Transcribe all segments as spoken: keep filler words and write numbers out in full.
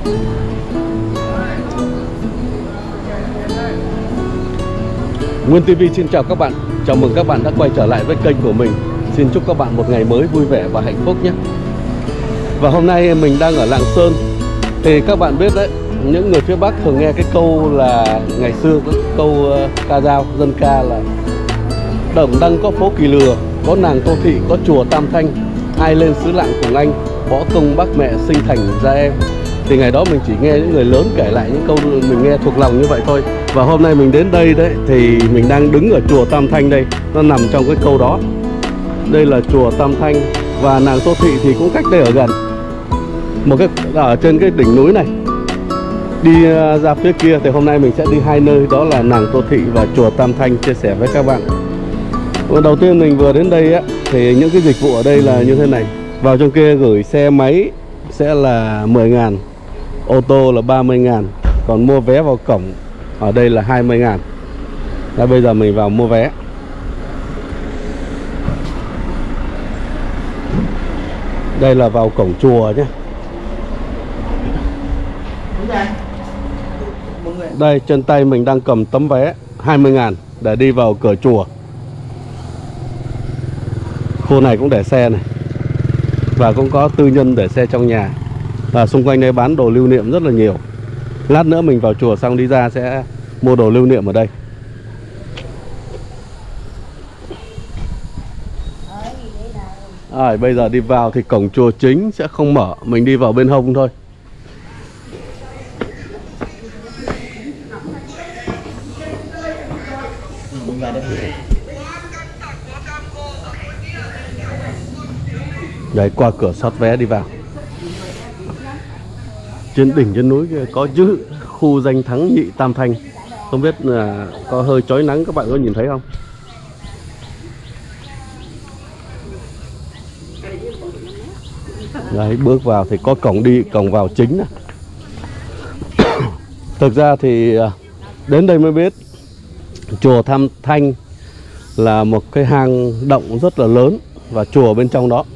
Nguyên ti vi xin chào các bạn. Chào mừng các bạn đã quay trở lại với kênh của mình. Xin chúc các bạn một ngày mới vui vẻ và hạnh phúc nhé. Và hôm nay mình đang ở Lạng Sơn. Thì các bạn biết đấy, những người phía Bắc thường nghe cái câu là ngày xưa có câu uh, ca dao dân ca là Đồng Đăng có phố Kỳ Lừa, có nàng Tô Thị, có chùa Tam Thanh, ai lên xứ Lạng cùng anh, bỏ công bác mẹ sinh thành ra em. Thì ngày đó mình chỉ nghe những người lớn kể lại những câu mình nghe thuộc lòng như vậy thôi. Và hôm nay mình đến đây đấy thì mình đang đứng ở chùa Tam Thanh đây. Nó nằm trong cái câu đó. Đây là chùa Tam Thanh. Và nàng Tô Thị thì cũng cách đây ở gần. Một cái ở trên cái đỉnh núi này. Đi ra phía kia thì hôm nay mình sẽ đi hai nơi. Đó là nàng Tô Thị và chùa Tam Thanh, chia sẻ với các bạn. Và đầu tiên mình vừa đến đây á, thì những cái dịch vụ ở đây là như thế này. Vào trong kia gửi xe máy sẽ là mười ngàn, ô tô là ba mươi ngàn, còn mua vé vào cổng ở đây là hai mươi ngàn. Và bây giờ mình vào mua vé. Đây là vào cổng chùa nhé. Đây trên tay mình đang cầm tấm vé hai mươi ngàn để đi vào cửa chùa. Khu này cũng để xe này. Và cũng có tư nhân để xe trong nhà. Và xung quanh đây bán đồ lưu niệm rất là nhiều. Lát nữa mình vào chùa xong đi ra sẽ mua đồ lưu niệm ở đây. À, bây giờ đi vào thì cổng chùa chính sẽ không mở. Mình đi vào bên hông thôi. Đấy, qua cửa soát vé đi vào. Trên đỉnh trên núi kia có chữ khu danh thắng Nhị Tam Thanh. Không biết là có hơi chói nắng, các bạn có nhìn thấy không? Đấy, bước vào thì có cổng đi, cổng vào chính này. Thực ra thì đến đây mới biết chùa Tam Thanh là một cái hang động rất là lớn. Và chùa bên trong đó.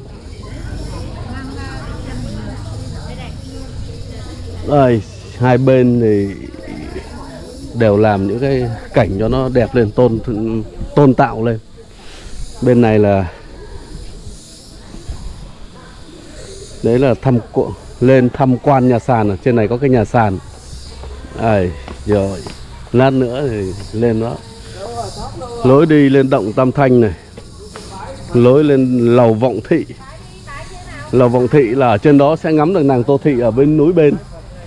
Đây, hai bên thì đều làm những cái cảnh cho nó đẹp lên, tôn tôn tạo lên. Bên này là đấy là thăm lên tham quan nhà sàn. Ở trên này có cái nhà sàn. Đây, rồi lát nữa thì lên đó. Lối đi lên động Tam Thanh này, lối lên lầu Vọng Thị. Lầu Vọng Thị là ở trên đó sẽ ngắm được nàng Tô Thị ở bên núi bên.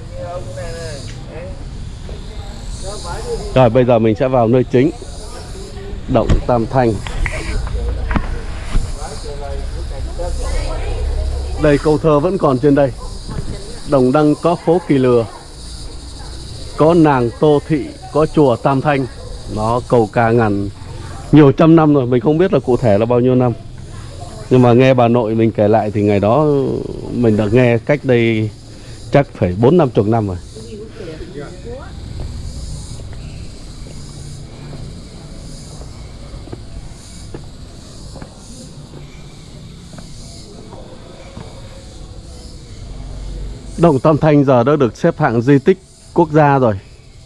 Rồi bây giờ mình sẽ vào nơi chính, động Tam Thanh. Đây, câu thơ vẫn còn trên đây. Đồng Đăng có phố Kỳ Lừa, có nàng Tô Thị, có chùa Tam Thanh. Nó câu ca ngàn nhiều trăm năm rồi. Mình không biết là cụ thể là bao nhiêu năm, nhưng mà nghe bà nội mình kể lại thì ngày đó mình đã nghe cách đây chắc phải bốn năm chục năm rồi. Động Tam Thanh giờ đã được xếp hạng di tích quốc gia rồi.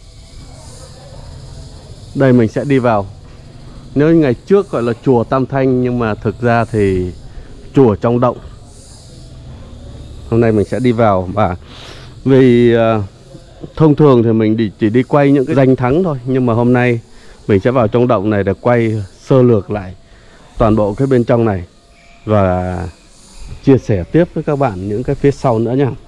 Đây mình sẽ đi vào. Nếu ngày trước gọi là chùa Tam Thanh, nhưng mà thực ra thì chùa trong động. Hôm nay mình sẽ đi vào. Và vì uh, thông thường thì mình đi, chỉ đi quay những cái danh thắng thôi. Nhưng mà hôm nay mình sẽ vào trong động này để quay sơ lược lại toàn bộ cái bên trong này. Và chia sẻ tiếp với các bạn những cái phía sau nữa nha.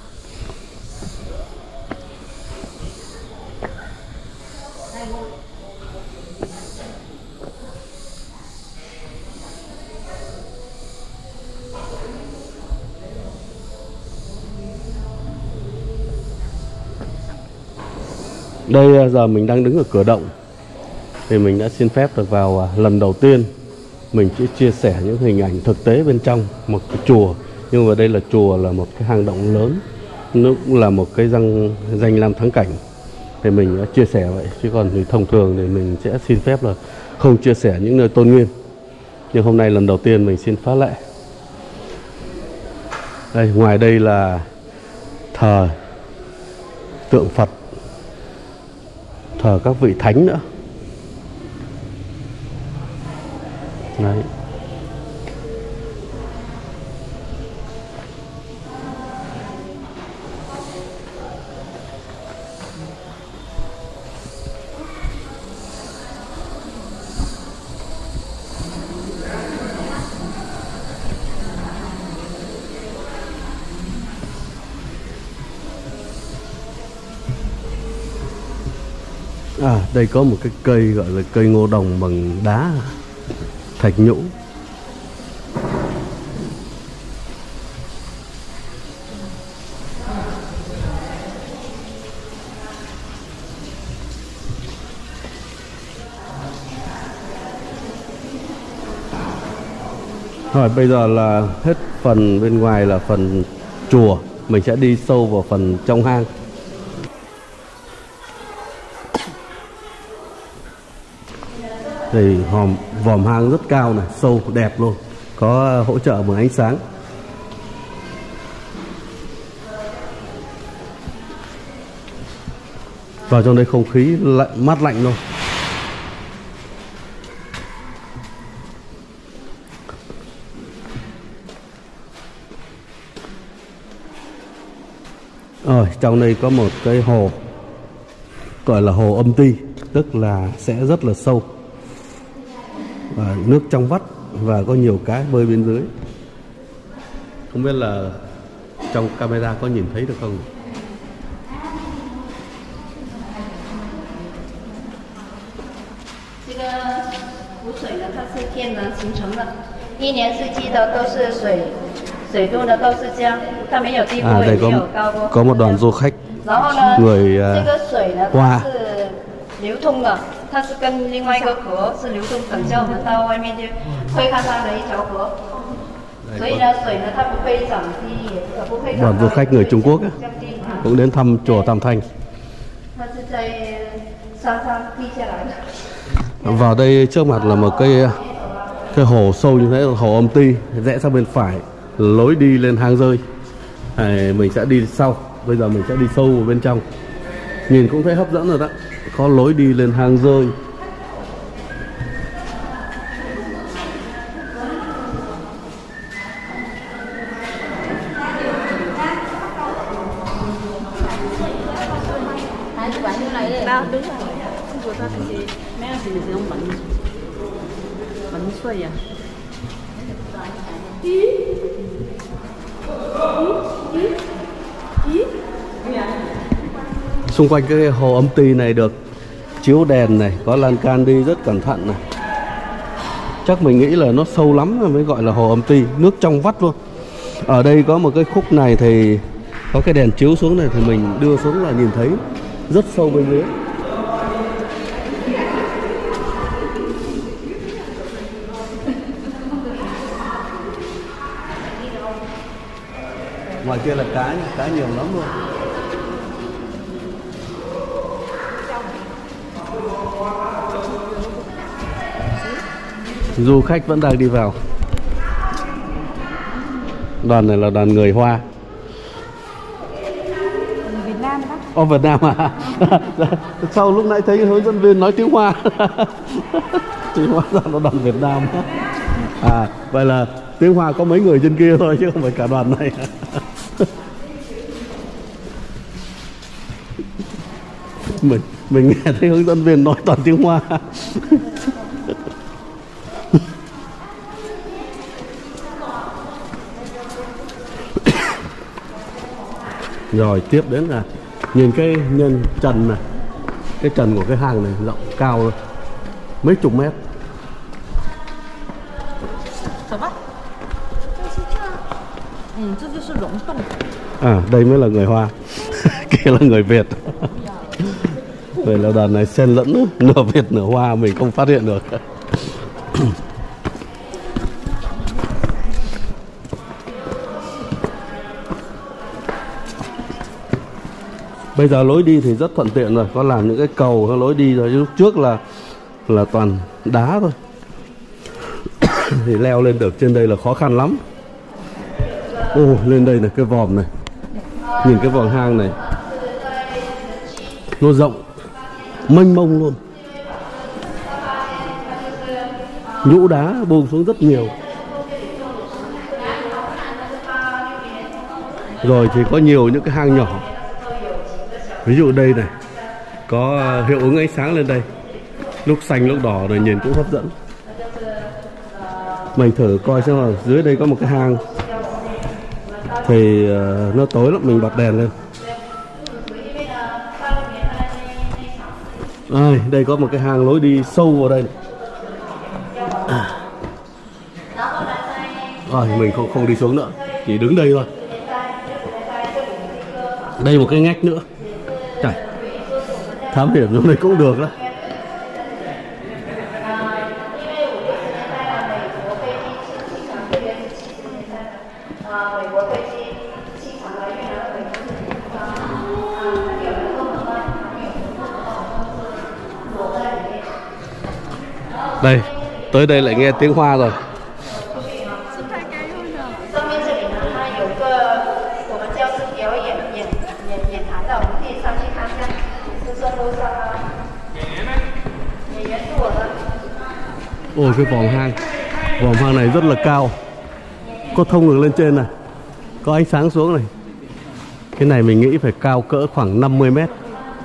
Đây giờ mình đang đứng ở cửa động. Thì mình đã xin phép được vào lần đầu tiên. Mình chỉ chia sẻ những hình ảnh thực tế bên trong một cái chùa. Nhưng mà đây là chùa là một cái hang động lớn. Nó cũng là một cái danh, danh lam thắng cảnh. Thì mình đã chia sẻ vậy. Chứ còn thì thông thường thì mình sẽ xin phép là không chia sẻ những nơi tôn nghiêm. Nhưng hôm nay lần đầu tiên mình xin phá lệ. Đây, ngoài đây là thờ tượng Phật, thờ các vị thánh nữa. Đấy. À, đây có một cái cây gọi là cây ngô đồng bằng đá thạch nhũ. Rồi bây giờ là hết phần bên ngoài là phần chùa, mình sẽ đi sâu vào phần trong hang. Thì hòm vòm hang rất cao này, sâu đẹp luôn, có hỗ trợ bằng ánh sáng. Vào trong đây không khí lạnh, mát lạnh luôn. Rồi trong đây có một cái hồ gọi là hồ âm ti, tức là sẽ rất là sâu và nước trong vắt và có nhiều cái bơi bên dưới. Không biết là trong camera có nhìn thấy được không? 这个湖水呢，它是天然形成的，一年四季的都是水，水度呢都是这样，它没有低波， À, 也 đây 没 có 有高波。 có một đoàn du khách 然后呢， người 这 uh, 个水呢， Hoa 它是流通的，它是跟另外一个河是流通，等下我们到外面去会看它的一条河。所以呢，水呢它不会涨低，也不会涨 đoàn 高。 du khách người Trung Quốc ấy, 降低。 cũng đến thăm chùa Tam Thanh. 它是在山上地下来的。 Vào đây trước mặt là một cái cái hồ sâu như thế, hồ âm ti, rẽ sang bên phải, lối đi lên hang rơi. À, mình sẽ đi sau, bây giờ mình sẽ đi sâu vào bên trong. Nhìn cũng thấy hấp dẫn rồi đó, có lối đi lên hang rơi. Đó, đúng rồi. Của ta thì mấy anh thì mình sẽ không bệnh bệnh xoay à. Xung quanh cái hồ âm ti này được chiếu đèn này, có lan can đi rất cẩn thận này. Chắc mình nghĩ là nó sâu lắm mới gọi là hồ âm ti, nước trong vắt luôn. Ở đây có một cái khúc này thì có cái đèn chiếu xuống này thì mình đưa xuống là nhìn thấy rất sâu bên dưới. Ngoài kia là cá, cá nhiều lắm luôn. Du khách vẫn đang đi vào. Đoàn này là đoàn người Hoa. Việt Nam đó. Ồ, Việt Nam à? Sau lúc nãy thấy hướng dẫn viên nói tiếng Hoa. Tiếng Hoa ra nó đoàn Việt Nam. À, vậy là tiếng Hoa có mấy người trên kia thôi chứ không phải cả đoàn này. mình mình nghe thấy hướng dẫn viên nói toàn tiếng Hoa. Rồi tiếp đến là nhìn cái nhân trần này, cái trần của cái hang này rộng cao rồi, mấy chục mét. À, đây mới là người Hoa. Kia là người Việt. Vậy là đoàn này xen lẫn nửa Việt nửa Hoa, mình không phát hiện được. Bây giờ lối đi thì rất thuận tiện rồi, có làm những cái cầu có lối đi rồi, lúc trước là là toàn đá thôi. Thì leo lên được trên đây là khó khăn lắm. Ồ, lên đây là cái vòm này, nhìn cái vòm hang này Nó rộng mênh mông luôn, nhũ đá buông xuống rất nhiều. Rồi thì có nhiều những cái hang nhỏ, ví dụ đây này có hiệu ứng ánh sáng lên đây, lúc xanh lúc đỏ rồi nhìn cũng hấp dẫn. Mình thử coi xem là dưới đây có một cái hang thì uh, nó tối lắm, mình bật đèn lên. À, đây có một cái hang lối đi sâu vào đây này. À. Rồi mình không không đi xuống nữa, chỉ đứng đây thôi. Đây một cái ngách nữa. Trời, thám hiểm trong đây cũng được đó. Đây, tới đây lại nghe tiếng hoa rồi. Ôi cái vòm hang, vòm hang này rất là cao, có thông được lên trên này, có ánh sáng xuống này. Cái này mình nghĩ phải cao cỡ khoảng năm mươi mét.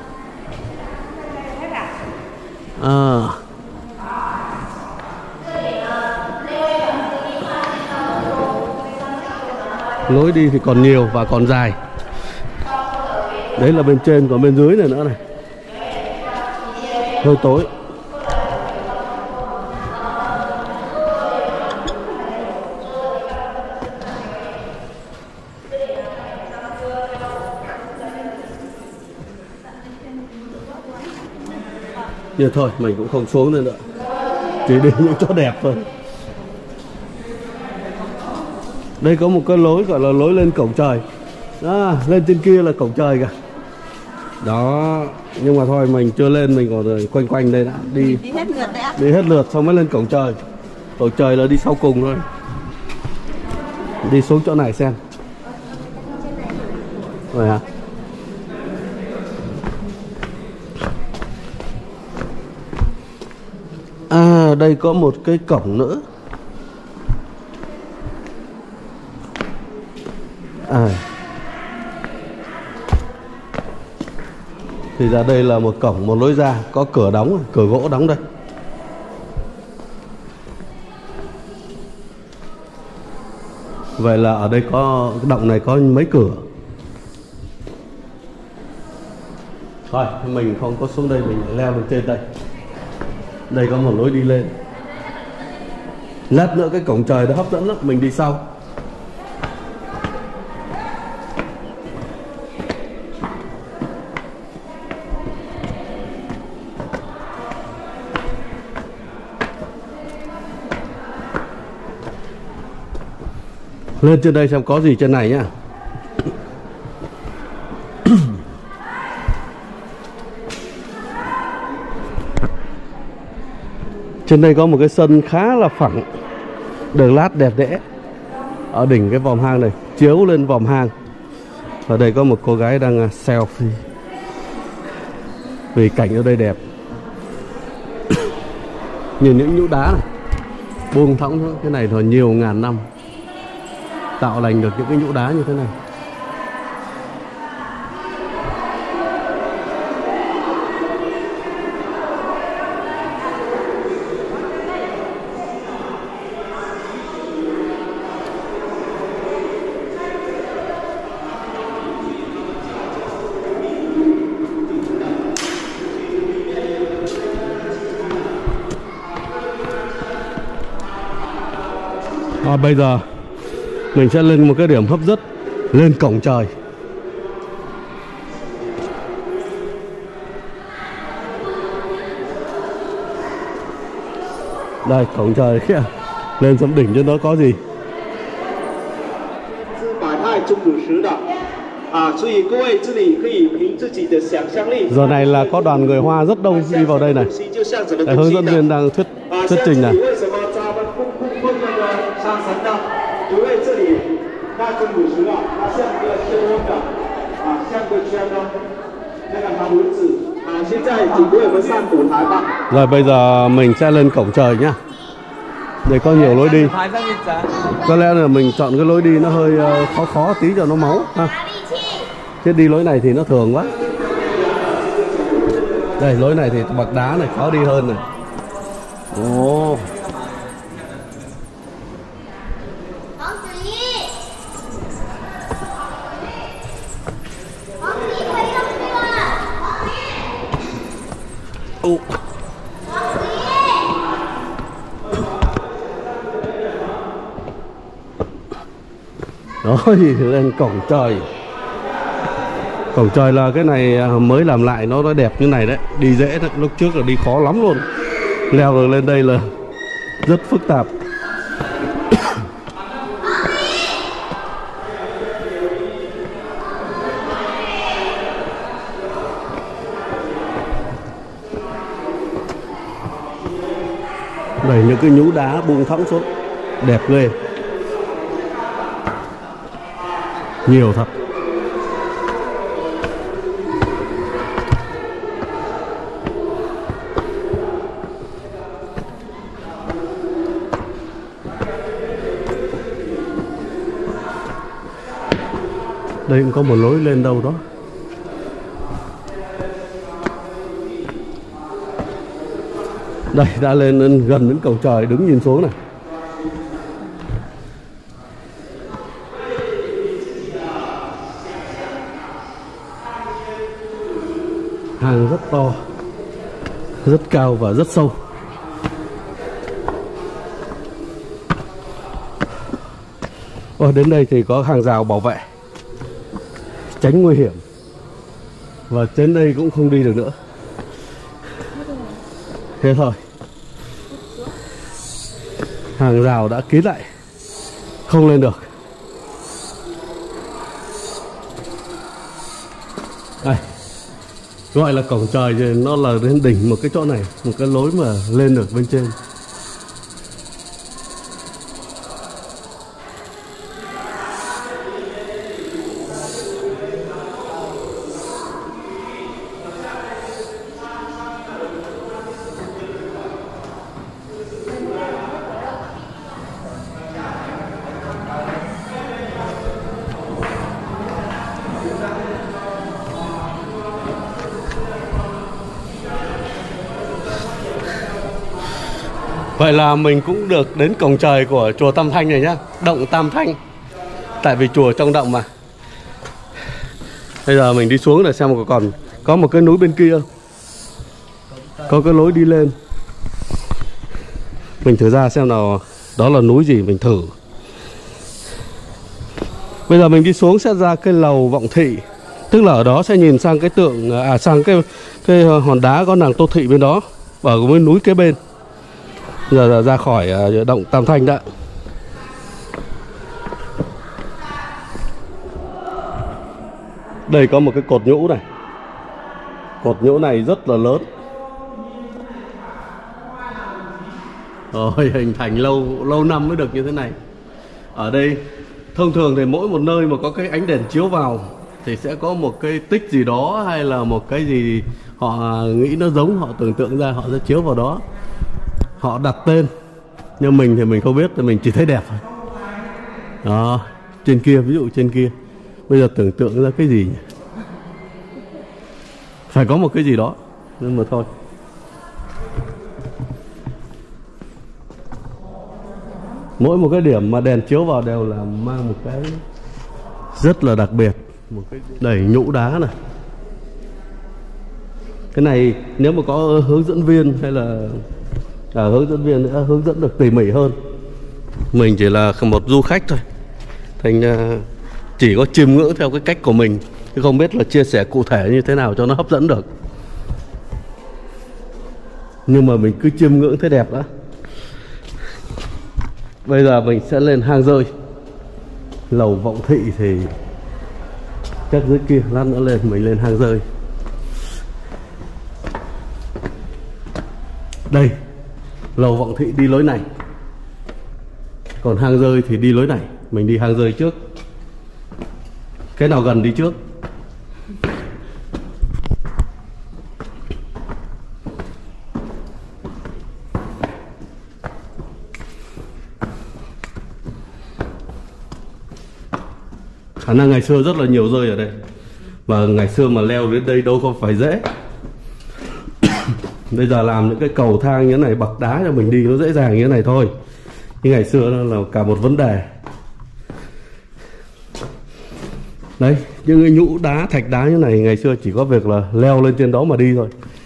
À. Lối đi thì còn nhiều và còn dài. Đấy là bên trên, còn bên dưới này nữa này, hơi tối. Nhưng thôi mình cũng không xuống nữa, nữa chỉ đi những chỗ đẹp thôi. Đây có một cái lối gọi là lối lên cổng trời. À, lên trên kia là cổng trời kìa. Đó, nhưng mà thôi mình chưa lên, mình còn quanh quanh đây đã. Đi, đi hết lượt đấy ạ. Đi hết lượt xong mới lên cổng trời. Cổng trời là đi sau cùng thôi. Đi xuống chỗ này xem. Rồi hả? À, đây có một cái cổng nữa. À. Thì ra đây là một cổng, một lối ra, có cửa đóng, cửa gỗ đóng đây. Vậy là ở đây có, cái động này có mấy cửa. Thôi, mình không có xuống đây, mình leo lên trên đây. Đây có một lối đi lên. Lát nữa cái cổng trời nó hấp dẫn lắm, mình đi sau. Lên trên đây xem có gì trên này nhá. Trên đây có một cái sân khá là phẳng, đường lát đẹp đẽ. Ở đỉnh cái vòm hang này, chiếu lên vòm hang. Ở đây có một cô gái đang selfie vì cảnh ở đây đẹp. Nhìn những nhũ đá này buông thõng, cái này thôi nhiều ngàn năm tạo lành được những cái nhũ đá như thế này. À, bây giờ mình sẽ lên một cái điểm hấp dẫn, lên cổng trời. Đây cổng trời kia, lên xuống đỉnh trên đó có gì. Giờ này là có đoàn người Hoa rất đông đi vào đây này. Để hướng dẫn viên đang thuyết thuyết trình này. 因为这里那真古石啊，它像个天空的啊，像个圈呢，那个它轮子 Rồi bây giờ mình sẽ lên cổng trời nhá. Để có nhiều lối đi. Có lẽ là mình chọn cái lối đi nó hơi khó khó tí cho nó máu ha. Chứ đi lối này thì nó thường quá. Đây lối này thì bậc đá này khó đi hơn này. Ồ. Ồ. Đó thì lên cổng trời. Cổng trời là cái này mới làm lại, nó nó đẹp như này đấy, đi dễ đấy. Lúc trước là đi khó lắm luôn. Leo được lên đây là rất phức tạp. Đây những cái nhũ đá buông thõng xuống, đẹp ghê. Nhiều thật. Đây cũng có một lối lên đâu đó. Đây đã lên gần đến cầu trời, đứng nhìn xuống này. Hang rất to, rất cao và rất sâu. Và đến đây thì có hàng rào bảo vệ, tránh nguy hiểm. Và đến đây cũng không đi được nữa. Thế thôi. Hàng rào đã kín lại, không lên được. Đây, gọi là cổng trời thì nó là đến đỉnh một cái chỗ này, một cái lối mà lên được bên trên. Vậy là mình cũng được đến cổng trời của chùa Tam Thanh này nhá, động Tam Thanh. Tại vì chùa trong động mà. Bây giờ mình đi xuống để xem còn có một cái núi bên kia, có cái lối đi lên. Mình thử ra xem nào đó là núi gì, mình thử. Bây giờ mình đi xuống sẽ ra cái lầu Vọng Thị. Tức là ở đó sẽ nhìn sang cái tượng, à sang cái cái hòn đá có nàng Tô Thị bên đó, ở cái núi kế bên. Giờ là ra khỏi động Tam Thanh đã. Đây có một cái cột nhũ này. Cột nhũ này rất là lớn. Rồi hình thành lâu lâu năm mới được như thế này. Ở đây thông thường thì mỗi một nơi mà có cái ánh đèn chiếu vào thì sẽ có một cái tích gì đó, hay là một cái gì họ nghĩ nó giống, họ tưởng tượng ra, họ sẽ chiếu vào đó, họ đặt tên. Nhưng mình thì mình không biết, thì mình chỉ thấy đẹp thôi. Đó, trên kia, ví dụ trên kia. Bây giờ tưởng tượng ra cái gì nhỉ? Phải có một cái gì đó. Nhưng mà thôi. Mỗi một cái điểm mà đèn chiếu vào đều là mang một cái rất là đặc biệt. Một cái đẩy nhũ đá này. Cái này nếu mà có hướng dẫn viên hay là à, hướng dẫn viên nữa hướng dẫn được tỉ mỉ hơn. Mình chỉ là một du khách thôi, thành chỉ có chiêm ngưỡng theo cái cách của mình, chứ không biết là chia sẻ cụ thể như thế nào cho nó hấp dẫn được. Nhưng mà mình cứ chiêm ngưỡng thấy đẹp đã. Bây giờ mình sẽ lên hang rơi. Lầu Vọng Thị thì chắc dưới kia, lát nữa lên mình lên hang rơi. Đây, lầu Vọng Thị đi lối này, còn hang rơi thì đi lối này. Mình đi hang rơi trước. Cái nào gần đi trước. Khả năng ngày xưa rất là nhiều rơi ở đây. Và ngày xưa mà leo đến đây đâu có phải dễ. Bây giờ làm những cái cầu thang như thế này, bậc đá cho mình đi nó dễ dàng như thế này thôi. Nhưng ngày xưa nó là cả một vấn đề. Đấy, những cái nhũ đá, thạch đá như này ngày xưa chỉ có việc là leo lên trên đó mà đi thôi.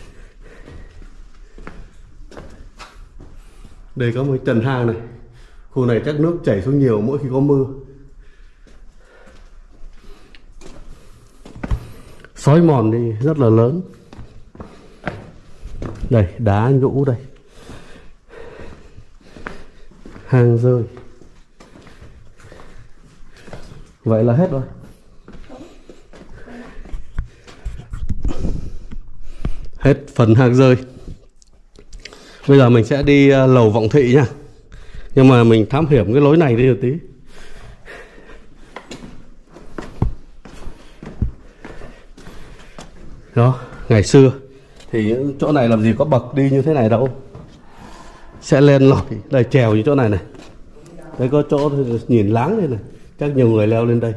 Đây có một trần hang này. Khu này chắc nước chảy xuống nhiều mỗi khi có mưa. Xói mòn đi rất là lớn. Đây, đá nhũ đây. Hang rơi. Vậy là hết rồi. Hết phần hang rơi. Bây giờ mình sẽ đi lầu Vọng Thị nha. Nhưng mà mình thám hiểm cái lối này đi một tí. Đó, ngày xưa thì những chỗ này làm gì có bậc đi như thế này đâu. Sẽ lên lỏi, đây trèo như chỗ này này. Đây có chỗ nhìn láng đây này. Chắc nhiều người leo lên đây.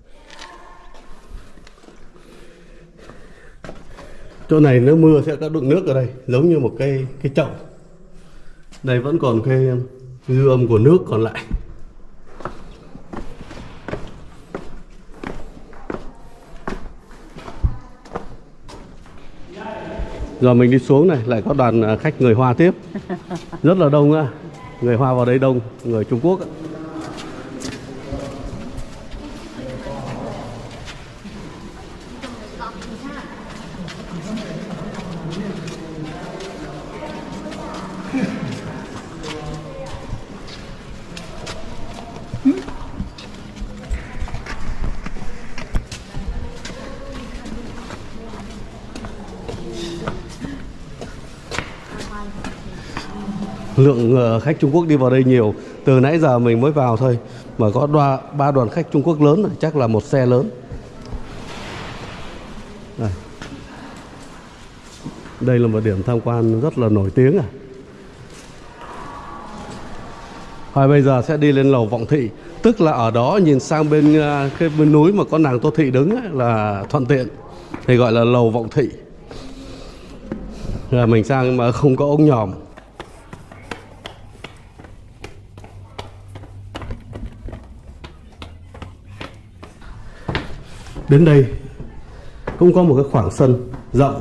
Chỗ này nếu mưa sẽ có đựng nước ở đây, giống như một cái cái chậu. Đây vẫn còn cái dư âm của nước còn lại. Giờ mình đi xuống này, lại có đoàn khách người Hoa tiếp. Rất là đông á. Người Hoa vào đây đông, người Trung Quốc á. Lượng khách Trung Quốc đi vào đây nhiều. Từ nãy giờ mình mới vào thôi mà có đoa, ba đoàn khách Trung Quốc lớn rồi. Chắc là một xe lớn. Đây. Đây là một điểm tham quan rất là nổi tiếng à. Và bây giờ sẽ đi lên lầu Vọng Thị. Tức là ở đó nhìn sang bên cái bên núi mà có nàng Tô Thị đứng ấy, là thuận tiện. Thì gọi là lầu Vọng Thị. Rồi mình sang mà không có ống nhòm. Đến đây cũng có một cái khoảng sân rộng,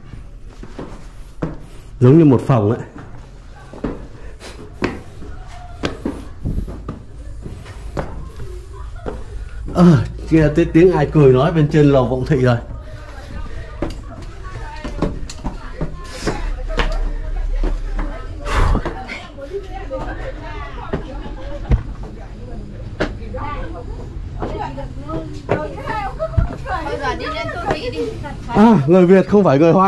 giống như một phòng ấy. Ờ, à, nghe tiếng ai cười nói bên trên lầu Vọng Thị rồi. À, người Việt không phải người Hoa.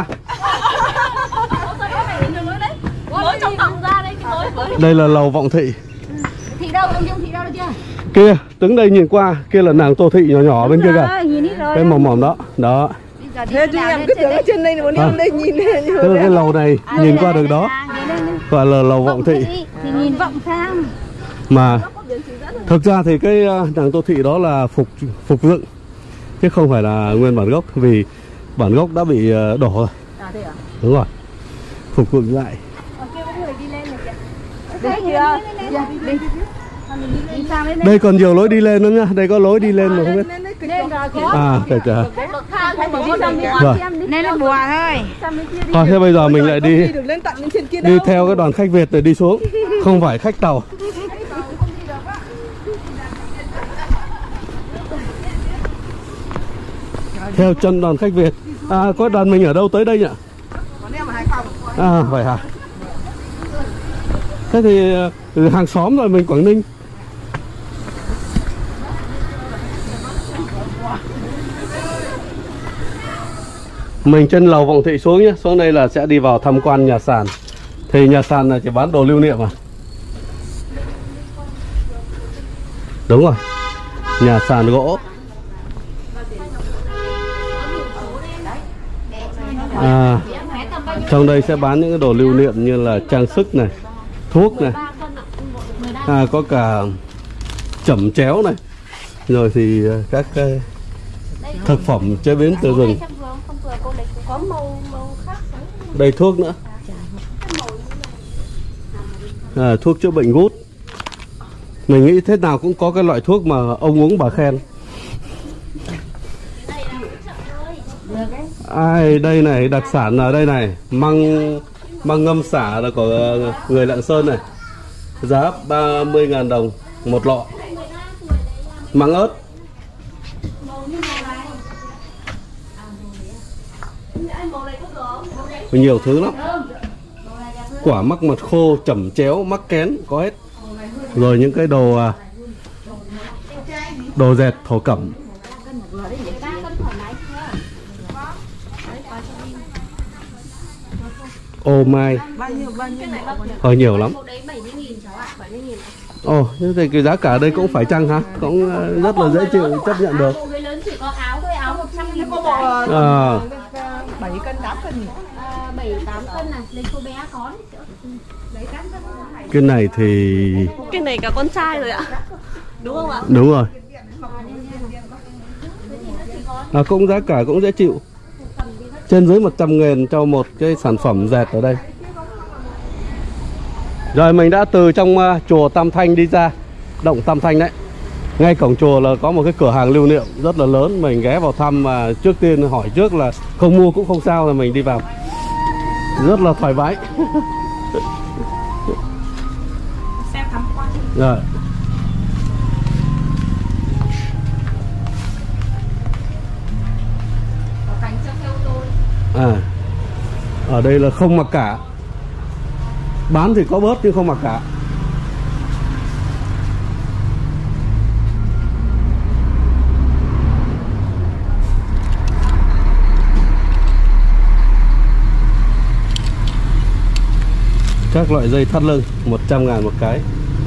Đây là lầu Vọng Thị. Thị đâu, thị đâu chưa? Kia, đứng đây nhìn qua, kia là nàng Tô Thị nhỏ nhỏ bên kia kìa. Cái mỏm mỏm đó, đó. Thế chúng em cứ tưởng ở trên đây, bọn em đây nhìn này. Tức là cái lầu này nhìn qua được đó. Gọi là lầu Vọng Thị. Thì nhìn vọng sang. Mà thực ra thì cái nàng Tô Thị đó là phục phục dựng chứ không phải là nguyên bản gốc, vì bản gốc đã bị đổ rồi. À, thế à? Đúng rồi. Phục dựng lại. Đây còn nhiều lối đi lên nữa nhá. Đây có lối đi lên mà không biết. À, kìa kìa. Rồi. Nên là bùa thôi. Thôi thế bây giờ mình lại đi đi theo cái đoàn khách Việt để đi xuống, không phải khách tàu. Theo chân đoàn khách Việt. À, có đoàn mình ở đâu tới đây nhỉ? À, vậy hả? Thế thì từ hàng xóm rồi, mình Quảng Ninh. Mình trên lầu Vọng Thị xuống nhé. Xuống đây là sẽ đi vào tham quan nhà sàn. Thì nhà sàn là chỉ bán đồ lưu niệm à? Đúng rồi. Nhà sàn gỗ. À, trong đây sẽ bán những cái đồ lưu niệm như là trang sức này, thuốc này, à, có cả chẩm chéo này, Rồi thì các cái thực phẩm chế biến từ rừng. Đây thuốc nữa. À, thuốc chữa bệnh gút. Mình nghĩ thế nào cũng có cái loại thuốc mà ông uống bà khen. Ai đây này, đặc sản ở đây này, măng măng ngâm xả là của người Lạng Sơn này. Giá ba mươi ngàn đồng một lọ. Măng ớt. Nhiều thứ lắm. Quả mắc mật khô, chẩm chéo, mắc kén có hết. Rồi những cái đồ đồ dệt thổ cẩm. Ô mai. Hơi nhiều lắm. Ồ, như thế cái giá cả đây cũng phải chăng hả? Cũng rất là dễ chịu, chấp nhận được. À. bảy cân, tám cân. bảy tám cân này, lên cô bé có đấy. Cái này thì cái này cả con trai rồi ạ. Đúng không ạ? Đúng rồi. À, cũng giá cả cũng dễ chịu. Trên dưới một trăm nghìn cho một cái sản phẩm dệt ở đây. Rồi mình đã từ trong uh, chùa Tam Thanh đi ra, động Tam Thanh đấy. Ngay cổng chùa là có một cái cửa hàng lưu niệm rất là lớn. Mình ghé vào thăm mà uh, trước tiên hỏi trước là không mua cũng không sao, rồi mình đi vào. Rất là thoải mái. Xem tham quan. Rồi. À, ở đây là không mặc cả. Bán thì có bớt nhưng không mặc cả. Các loại dây thắt lưng một trăm ngàn một cái.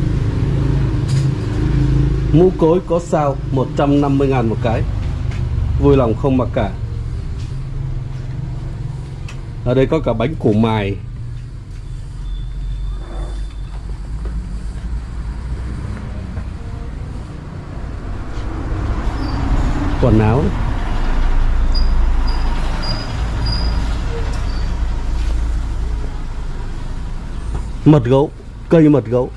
Mũ cối có sao một trăm năm mươi ngàn một cái. Vui lòng không mặc cả. Ở đây có cả bánh củ mài. Quần áo. Mật gấu, cây mật gấu.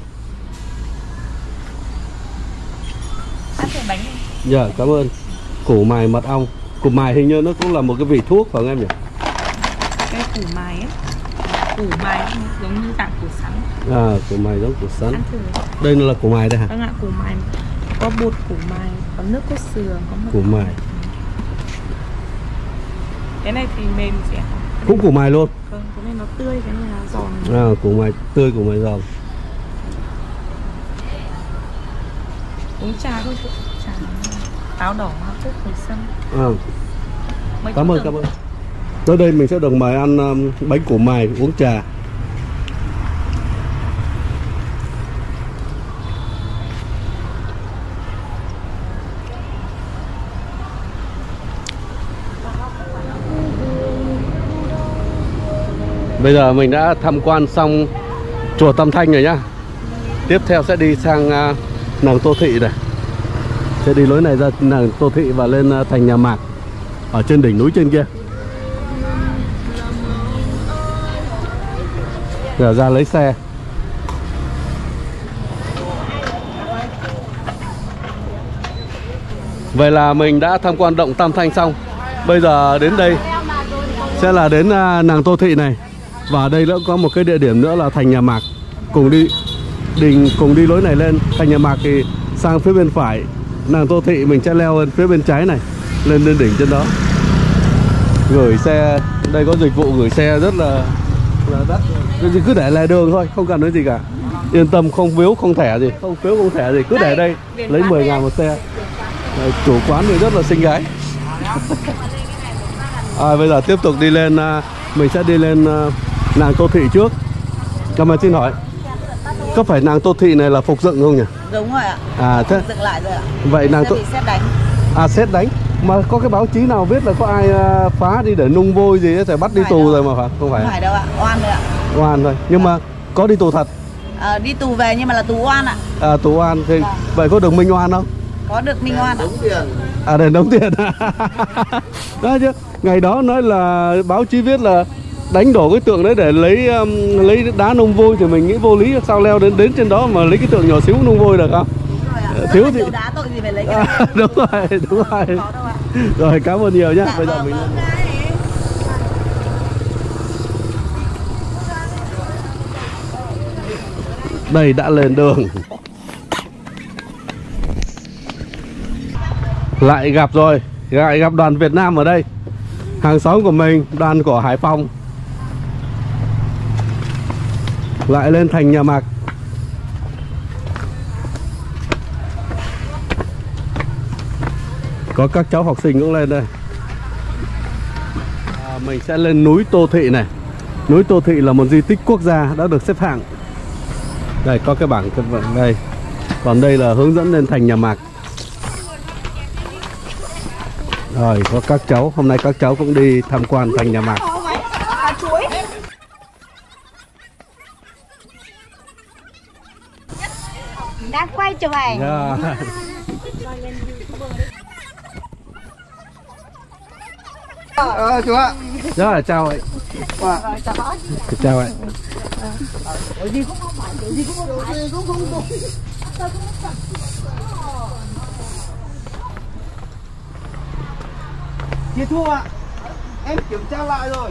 Ăn thử bánh đi. Dạ, cảm ơn. Củ mài mật ong. Củ mài hình như nó cũng là một cái vị thuốc phải không em nhỉ? Cái củ mài ấy. Củ mài giống như dạng củ sắn. À, củ mài giống củ sắn. Ăn thử. Đây là củ mài đây hả? Vâng ạ, củ mài. Có bột củ mài, có nước cốt sườn, có mật. Củ mài. Cái này thì mềm chị ạ. Cũng củ mài luôn. Vâng, cái này nó tươi, cái này là giòn. À, củ mài tươi, củ mài giòn. Uống trà thôi, trà táo đỏ, hoa cúc, hồi sâm. À, Mấy cảm ơn, cảm ơn. Tới đây mình sẽ được mời ăn um, bánh củ mài, uống trà. Bây giờ mình đã tham quan xong chùa Tam Thanh rồi nhá. Tiếp theo sẽ đi sang uh, nàng Tô Thị này. Sẽ đi lối này ra nàng Tô Thị và lên uh, thành Nhà Mạc ở trên đỉnh núi trên kia. Giờ ra lấy xe. Vậy là mình đã tham quan động Tam Thanh xong. Bây giờ đến đây sẽ là đến uh, nàng Tô Thị này. Và ở đây nữa có một cái địa điểm nữa là thành Nhà Mạc. Cùng đi đình cùng đi lối này lên thành Nhà Mạc thì sang phía bên phải nàng Tô Thị mình sẽ leo lên phía bên trái này, lên lên đỉnh trên đó. Gửi xe, đây có dịch vụ gửi xe rất là, là đắt. Cứ để lề đường thôi, không cần nói gì cả. Yên tâm, không phiếu không thẻ gì, không phiếu không thẻ gì, cứ để đây lấy mười ngàn một xe. Đấy, chủ quán thì rất là xinh gái. À, bây giờ tiếp tục đi lên, mình sẽ đi lên nàng Tô Thị trước. Cảm ơn, xin hỏi có phải nàng Tô Thị này là phục dựng không nhỉ? Đúng rồi ạ. À thế. Phục dựng lại rồi ạ. Vậy nàng Tô Thị xét đánh. À, xét đánh. Mà có cái báo chí nào viết là có ai phá đi để nung vôi gì ấy, phải bắt đi tù rồi mà phải không? Phải. Không phải đâu ạ, oan thôi ạ. Oan thôi. Nhưng mà có đi tù thật. À, đi tù về nhưng mà là tù oan ạ. À, tù oan thì Vâng. vậy có được minh oan không? Có được minh oan. À, đền đóng tiền. Đó chứ. Ngày đó nói là báo chí viết là đánh đổ cái tượng đấy để lấy um, lấy đá nung vôi, thì mình nghĩ vô lý, sao leo đến đến trên đó mà lấy cái tượng nhỏ xíu nung vôi được không? Rồi thiếu thì đá tội gì phải lấy cái à, đúng rồi, đúng rồi. Rồi, cảm ơn nhiều nhá. Dạ, bây giờ vâng, mình vâng. đây đã lên đường. Lại gặp rồi, lại gặp đoàn Việt Nam ở đây. Hàng xóm của mình, đoàn của Hải Phòng. Lại lên thành Nhà Mạc. Có các cháu học sinh cũng lên đây. À, mình sẽ lên núi Tô Thị này. Núi Tô Thị là một di tích quốc gia đã được xếp hạng. Đây có cái bảng đây. Còn đây là hướng dẫn lên thành Nhà Mạc. Rồi có các cháu, hôm nay các cháu cũng đi tham quan thành Nhà Mạc. Đang quay chụp ảnh. Yeah. Ờ, chú ạ. Rồi, chào ạ. Chào ạ. Chị Thu ạ. Em kiểm tra lại rồi.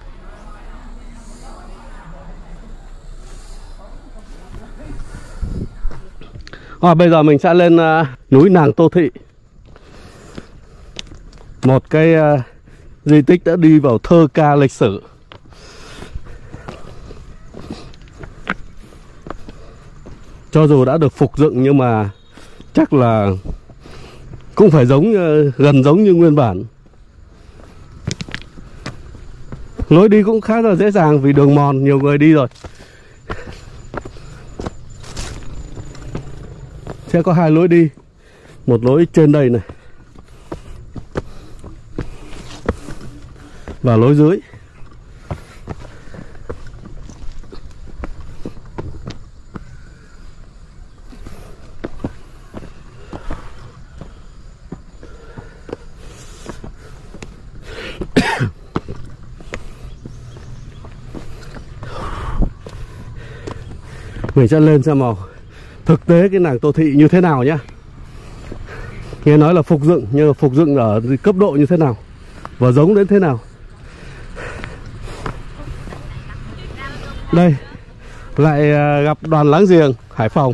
Rồi, bây giờ mình sẽ lên uh, núi Nàng Tô Thị. Một cái uh, di tích đã đi vào thơ ca lịch sử. Cho dù đã được phục dựng nhưng mà chắc là cũng phải giống uh, gần giống như nguyên bản. Lối đi cũng khá là dễ dàng vì đường mòn nhiều người đi rồi. Sẽ có hai lối đi. Một lối trên đây này và lối dưới. Mình sẽ lên xem nào thực tế cái nàng Tô Thị như thế nào nhá. Nghe nói là phục dựng, nhưng mà phục dựng ở cấp độ như thế nào và giống đến thế nào. Đây lại gặp đoàn láng giềng Hải Phòng.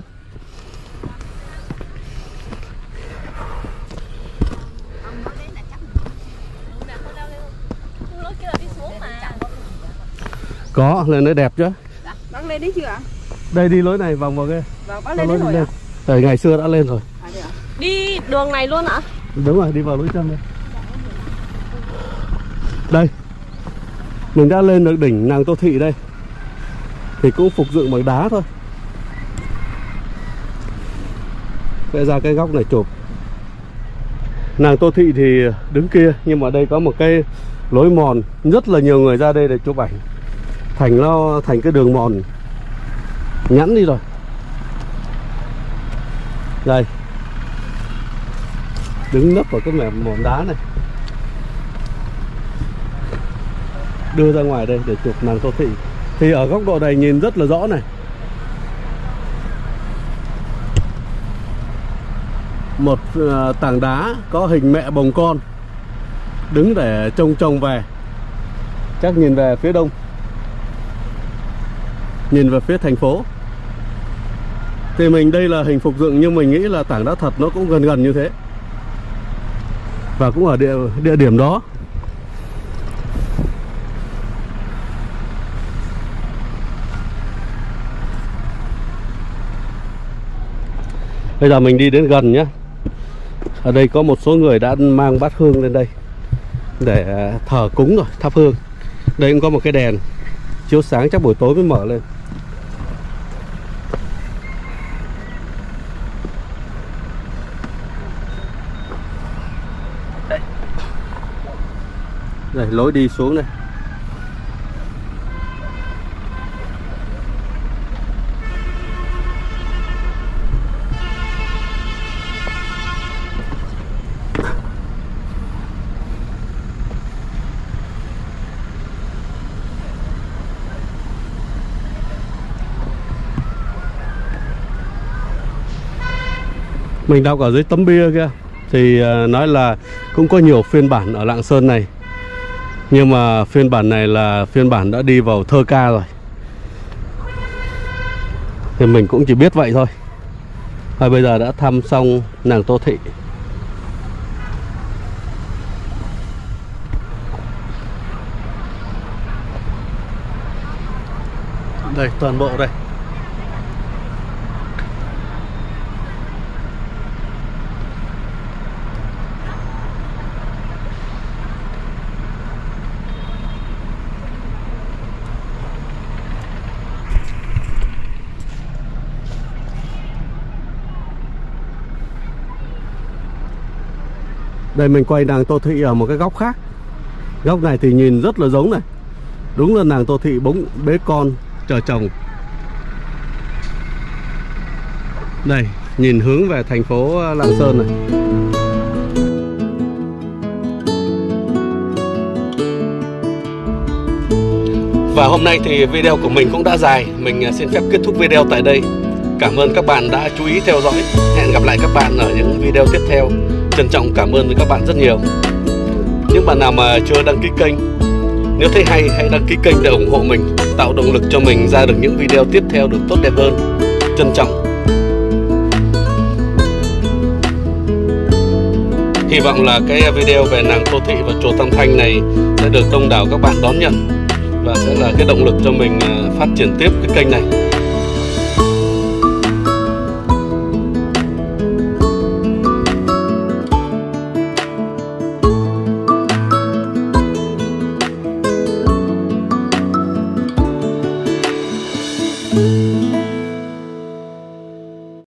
Có, lên đấy đẹp chứ. Bác lên đấy chưa ạ? Đây đi lối này vòng vào kia. Vâng, bác lên đấy rồi ạ? Tại ngày xưa đã lên rồi. À, đấy ạ? Đi đường này luôn ạ? Đúng rồi, đi vào lối trong đây. Đây, mình đã lên được đỉnh Nàng Tô Thị đây. Thì cũng phục dựng bằng đá thôi. Sẽ ra cái góc này chụp. Nàng Tô Thị thì đứng kia, nhưng mà đây có một cái lối mòn, rất là nhiều người ra đây để chụp ảnh. Thành nó thành cái đường mòn nhẵn đi rồi. Đây, đứng nấp vào cái mỏm mỏm đá này, đưa ra ngoài đây để chụp Nàng Tô Thị. Thì ở góc độ này nhìn rất là rõ này. Một uh, tảng đá có hình mẹ bồng con đứng để trông trông về. Chắc nhìn về phía đông, nhìn về phía thành phố. Thì mình đây là hình phục dựng, nhưng mình nghĩ là tảng đá thật nó cũng gần gần như thế. Và cũng ở địa, địa điểm đó. Bây giờ mình đi đến gần nhé. Ở đây có một số người đã mang bát hương lên đây để thờ cúng rồi, thắp hương. Đây cũng có một cái đèn chiếu sáng, chắc buổi tối mới mở lên. Đây, đây lối đi xuống đây. Mình đọc ở dưới tấm bia kia thì nói là cũng có nhiều phiên bản ở Lạng Sơn này, nhưng mà phiên bản này là phiên bản đã đi vào thơ ca rồi. Thì mình cũng chỉ biết vậy thôi. Và bây giờ đã thăm xong nàng Tô Thị. Đây, toàn bộ đây. Đây mình quay nàng Tô Thị ở một cái góc khác. Góc này thì nhìn rất là giống này. Đúng là nàng Tô Thị bỗng bế con chờ chồng. Đây, nhìn hướng về thành phố Lạng Sơn này. Và hôm nay thì video của mình cũng đã dài. Mình xin phép kết thúc video tại đây. Cảm ơn các bạn đã chú ý theo dõi. Hẹn gặp lại các bạn ở những video tiếp theo. Trân trọng cảm ơn các bạn rất nhiều. Những bạn nào mà chưa đăng ký kênh, nếu thấy hay hãy đăng ký kênh để ủng hộ mình, tạo động lực cho mình ra được những video tiếp theo được tốt đẹp hơn. Trân trọng. Hy vọng là cái video về nàng Tô Thị và chùa Tam Thanh này sẽ được đông đảo các bạn đón nhận và sẽ là cái động lực cho mình phát triển tiếp cái kênh này.